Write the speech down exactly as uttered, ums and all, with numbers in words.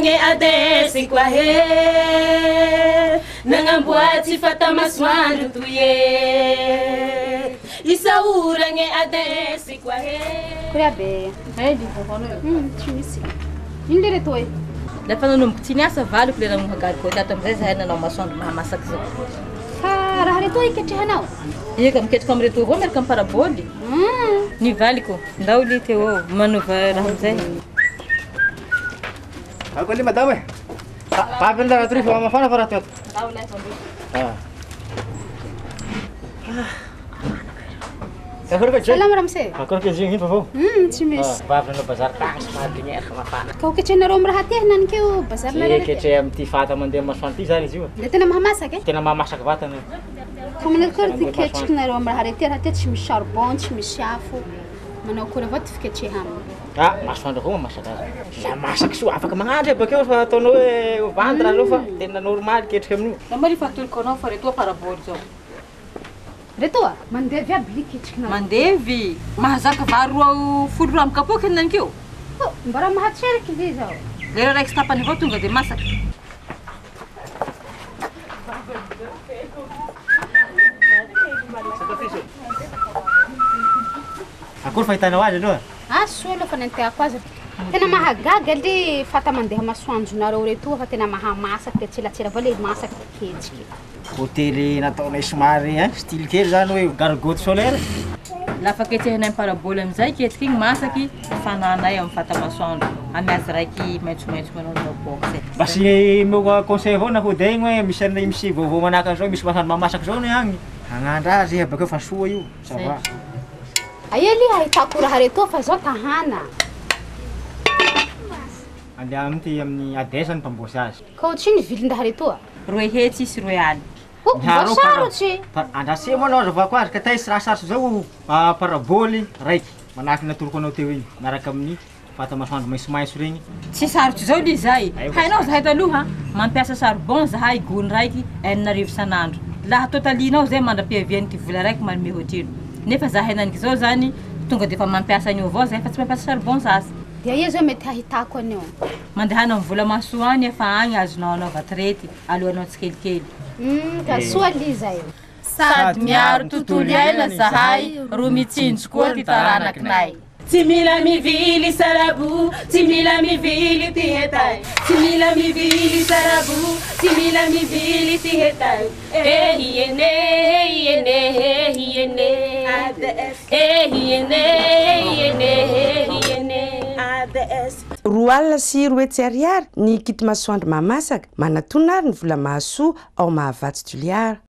Isauragny adesy koa he Nagnamboatsy fatamasoandro toye Isauragny adesy koa he Kuriabe Hey, di vovonô. Hum, tsy misy Ino le reto e Lafa nanomboky tsy niasa valiko le namohagary koa tato amizay zahay nanao masoandro mahamasaky zao Fa raha reto iketrehanao Eka miketrika amy reto avao miaraka amy paraboly Ny valiko ndao li teo manova raha amizay Ako ali madame Papel na ratri fa mafana fa rato Ndao lai pambuka Kakor ka Salam ramse Kakor ka jing fa fo Hum, tsy misy Papel na bazar tang smadinha mafana Kau ketrehanareo amy raha ty nanikeo bazarina Ke ketre am ty fata mandeha masoandro ty zany izy io Le tena mahamasaky e Tena mahamasaky vatana Fa manakôry ty ketrikinareo amy raha rety raha ty tsy misy charbon tsy misy afo Manao akory avao ty fiketreha aminy Ah, masoandro koa masaky azy La masaky soa afaka magnandry bakeo fa ataonao hoe vendre aloha fa tena normal ketrika amin'io Namari fatoloko anao fa reto paraboly zao Reto a mandevy aby li ketrikinareo Mandevy mahazaka varo folo roa amy kapoky nanikeo Oh, mbara mahatseriky zy zao Lera raiky sy tapany avao tonga de masaky Akory fahitanao azy aloha Ah, soa aloha fa nanteako azy Tena mahagaga li fata mandeha masoandronareo reto fa tena mahamasaky de tselatsela avao le masaky ketriky Hôtely nataonay somary hein style kely zany hoe gargote solaire Lafa ketrehanay amy paraboly amizay ketriky igny masaky fananay amy fata masoandro amy azy raiky maitsomaitso manao nao box Mba sy mo conseil avao na hody igny hoe misy anay misy vaovao manaka an'izao misy mahandro mahamasaky zao ny agny Hagnandra azy iha bakeo fa soa io ça va Aia li ahitako raha reto fa zao tahana Andeha amty amin'ny adesany mpamboasy azy Kau tsy nivilin-draha reto a Roe hetsy sy roe aly Oh, voasarotsy Andrase moa anao zavako azy ka tay sy raha sarotsy zao paraboly raiky manahaky natoroko anao teo igny miaraka amin'ny fata masoandro maitsomaitso regny Tsy sarotsy zao li zay Hainao zahay taloha mampiasa charbon zahay gony raiky enina arivo isan'andro Laha totalinao zay mandram-piaviany ty vola raiky manome hotrino Nefa zahay naniky zao zany tonga de fa mampiasa an'io avao zahay fa tsy mampiasa charbon sasy Dia ia zao mety hahitako anio Mandehanao amy vola masoa any efa agny azonao anao vatrety alohanao tsikelikely Hmm, ka soa li zay Sady miaro tontolo iaina zahay ro mitsinjo koa ty taranakinay Tsy mila mivily sarabu, tsy mila mivily ty hetay Tsy mila mivily sarabu, tsy mila mivily ty hetay Eh hiene, eh hiene, eh hiene A D S Eh hiene, eh hiene, eh hiene A D S Roa alina sy roa hetsy ariary ny kity masoandro mahamasaka manatona ary ny vola mahasoa ao mahavatsy Juliara